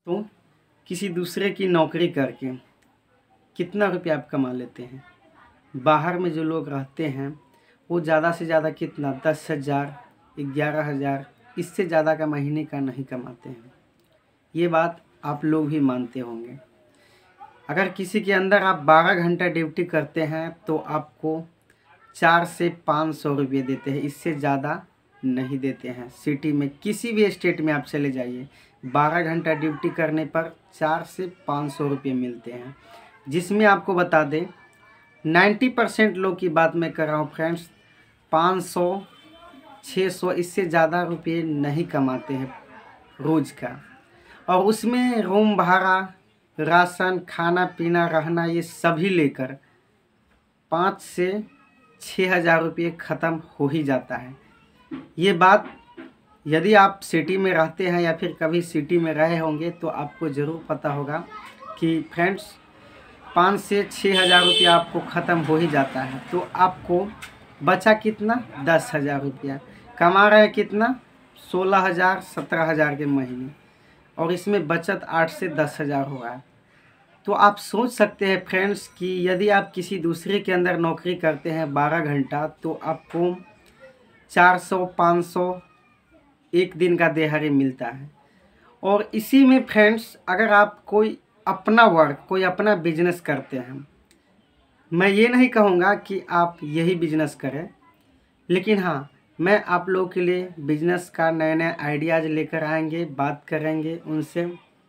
तो किसी दूसरे की नौकरी करके कितना रुपया आप कमा लेते हैं। बाहर में जो लोग रहते हैं वो ज़्यादा से ज़्यादा कितना 10,000 11,000 इससे ज़्यादा का महीने का नहीं कमाते हैं। ये बात आप लोग भी मानते होंगे। अगर किसी के अंदर आप 12 घंटा ड्यूटी करते हैं तो आपको 4 से 500 रुपये देते हैं, इससे ज़्यादा नहीं देते हैं। सिटी में किसी भी स्टेट में आप चले जाइए, 12 घंटा ड्यूटी करने पर 4 से 500 रुपये मिलते हैं। जिसमें आपको बता दें 90% लोग की बात मैं कर रहा हूँ फ्रेंड्स, 500 600 इससे ज़्यादा रुपये नहीं कमाते हैं रोज़ का। और उसमें रूम भाड़ा, राशन, खाना पीना, रहना, ये सभी लेकर 5 से 6,000 रुपये ख़त्म हो ही जाता है। ये बात यदि आप सिटी में रहते हैं या फिर कभी सिटी में रहे होंगे तो आपको ज़रूर पता होगा कि फ्रेंड्स 5 से 6,000 रुपया आपको ख़त्म हो ही जाता है। तो आपको बचा कितना 10,000 रुपया, कमा रहे कितना 16,000 17,000 के महीने, और इसमें बचत 8 से 10,000 हो रहा है। तो आप सोच सकते हैं फ्रेंड्स कि यदि आप किसी दूसरे के अंदर नौकरी करते हैं 12 घंटा तो आपको 400-500 एक दिन का दिहाड़ी मिलता है। और इसी में फ्रेंड्स अगर आप कोई अपना वर्क, कोई अपना बिजनेस करते हैं, मैं ये नहीं कहूँगा कि आप यही बिजनेस करें, लेकिन हाँ मैं आप लोगों के लिए बिजनेस का नए नए आइडियाज़ लेकर आएंगे, बात करेंगे उनसे।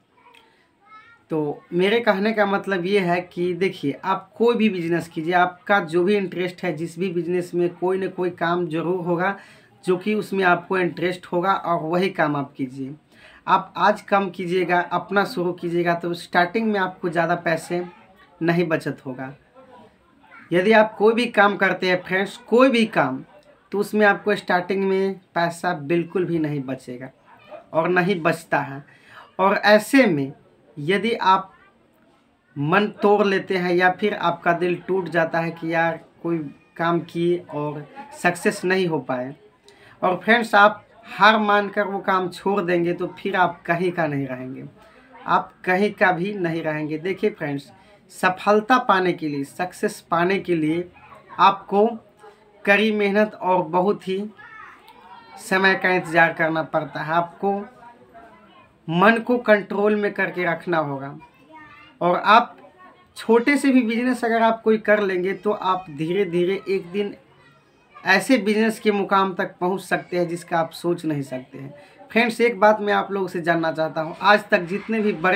तो मेरे कहने का मतलब ये है कि देखिए, आप कोई भी बिजनेस कीजिए, आपका जो भी इंटरेस्ट है, जिस भी बिजनेस में कोई ना कोई काम ज़रूर होगा जो कि उसमें आपको इंटरेस्ट होगा और वही काम आप कीजिए। आप आज कम कीजिएगा, अपना शुरू कीजिएगा तो स्टार्टिंग में आपको ज़्यादा पैसे नहीं बचत होगा। यदि आप कोई भी काम करते हैं फ्रेंड्स, कोई भी काम, तो उसमें आपको स्टार्टिंग में पैसा बिल्कुल भी नहीं बचेगा और नहीं बचता है। और ऐसे में यदि आप मन तोड़ लेते हैं या फिर आपका दिल टूट जाता है कि यार कोई काम किए और सक्सेस नहीं हो पाए, और फ्रेंड्स आप हार मानकर वो काम छोड़ देंगे, तो फिर आप कहीं का नहीं रहेंगे, आप कहीं का भी नहीं रहेंगे। देखिए फ्रेंड्स, सफलता पाने के लिए, सक्सेस पाने के लिए आपको कड़ी मेहनत और बहुत ही समय का इंतज़ार करना पड़ता है। आपको मन को कंट्रोल में करके रखना होगा। और आप छोटे से भी बिजनेस अगर आप कोई कर लेंगे तो आप धीरे धीरे एक दिन ऐसे बिजनेस के मुकाम तक पहुंच सकते हैं जिसका आप सोच नहीं सकते हैं। फ्रेंड्स, एक बात मैं आप लोगों से जानना चाहता हूं, आज तक जितने भी बड़े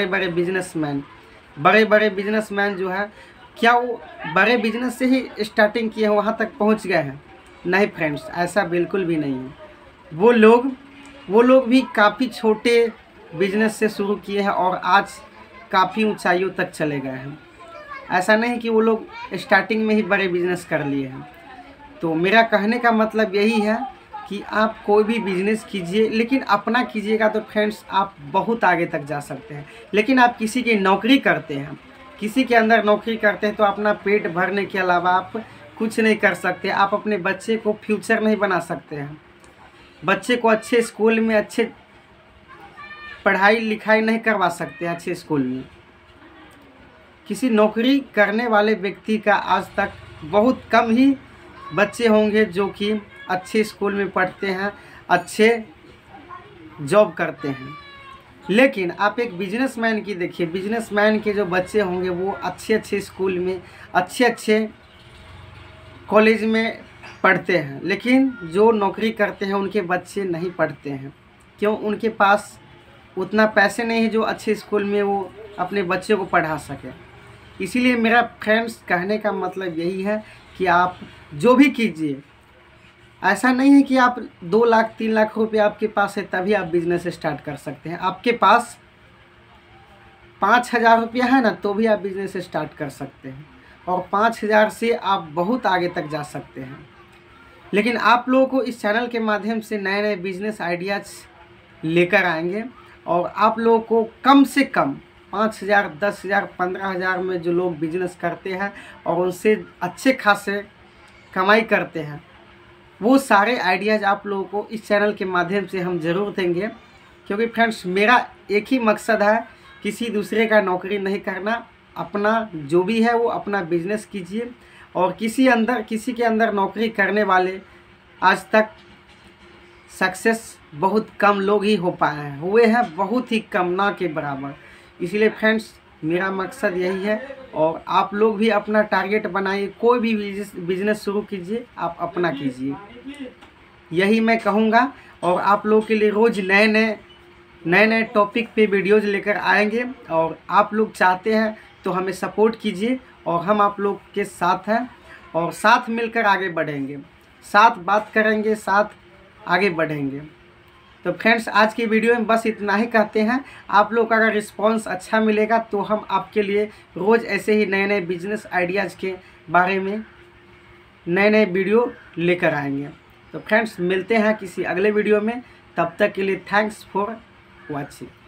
बड़े बिजनेसमैन जो है, क्या वो बड़े बिजनेस से ही स्टार्टिंग किए हैं, वहाँ तक पहुँच गए हैं? नहीं फ्रेंड्स, ऐसा बिल्कुल भी नहीं है। वो लोग भी काफ़ी छोटे बिजनेस से शुरू किए हैं और आज काफ़ी ऊंचाइयों तक चले गए हैं। ऐसा नहीं कि वो लोग स्टार्टिंग में ही बड़े बिजनेस कर लिए हैं। तो मेरा कहने का मतलब यही है कि आप कोई भी बिजनेस कीजिए, लेकिन अपना कीजिएगा तो फ्रेंड्स आप बहुत आगे तक जा सकते हैं। लेकिन आप किसी की नौकरी करते हैं, किसी के अंदर नौकरी करते हैं, तो अपना पेट भरने के अलावा आप कुछ नहीं कर सकते। आप अपने बच्चे को फ्यूचर नहीं बना सकते हैं, बच्चे को अच्छे स्कूल में अच्छे पढ़ाई लिखाई नहीं करवा सकते अच्छे स्कूल में। किसी नौकरी करने वाले व्यक्ति का आज तक बहुत कम ही बच्चे होंगे जो कि अच्छे स्कूल में पढ़ते हैं, अच्छे जॉब करते हैं। लेकिन आप एक बिजनेसमैन की देखिए, बिजनेसमैन के जो बच्चे होंगे वो अच्छे स्कूल में, अच्छे कॉलेज में पढ़ते हैं, लेकिन जो नौकरी करते हैं उनके बच्चे नहीं पढ़ते हैं। क्यों? उनके पास उतना पैसे नहीं है जो अच्छे स्कूल में वो अपने बच्चे को पढ़ा सके। इसीलिए मेरा फ्रेंड्स कहने का मतलब यही है कि आप जो भी कीजिए, ऐसा नहीं है कि आप 2 लाख 3 लाख रुपये आपके पास है तभी आप बिजनेस स्टार्ट कर सकते हैं। आपके पास 5,000 रुपया है ना, तो भी आप बिजनेस स्टार्ट कर सकते हैं और 5,000 से आप बहुत आगे तक जा सकते हैं। लेकिन आप लोगों को इस चैनल के माध्यम से नए नए बिजनेस आइडियाज़ लेकर आएंगे और आप लोगों को कम से कम 5,000 10,000 15,000 में जो लोग बिजनेस करते हैं और उनसे अच्छे खासे कमाई करते हैं, वो सारे आइडियाज़ आप लोगों को इस चैनल के माध्यम से हम ज़रूर देंगे। क्योंकि फ्रेंड्स, मेरा एक ही मकसद है किसी दूसरे का नौकरी नहीं करना, अपना जो भी है वो अपना बिजनेस कीजिए। और किसी के अंदर नौकरी करने वाले आज तक सक्सेस बहुत कम लोग ही हो पाए हैं, हुए हैं बहुत ही कम, ना के बराबर। इसलिए फ्रेंड्स मेरा मकसद यही है, और आप लोग भी अपना टारगेट बनाइए, कोई भी बिजनेस शुरू कीजिए, आप अपना कीजिए, यही मैं कहूँगा। और आप लोगों के लिए रोज़ नए नए टॉपिक पे वीडियोज़ लेकर आएंगे, और आप लोग चाहते हैं तो हमें सपोर्ट कीजिए, और हम आप लोग के साथ हैं, और साथ मिलकर आगे बढ़ेंगे, साथ बात करेंगे, साथ आगे बढ़ेंगे। तो फ्रेंड्स आज की वीडियो में बस इतना ही कहते हैं। आप लोग का अगर रिस्पांस अच्छा मिलेगा तो हम आपके लिए रोज़ ऐसे ही नए नए बिजनेस आइडियाज़ के बारे में नए नए वीडियो लेकर आएंगे। तो फ्रेंड्स मिलते हैं किसी अगले वीडियो में, तब तक के लिए थैंक्स फॉर वॉचिंग।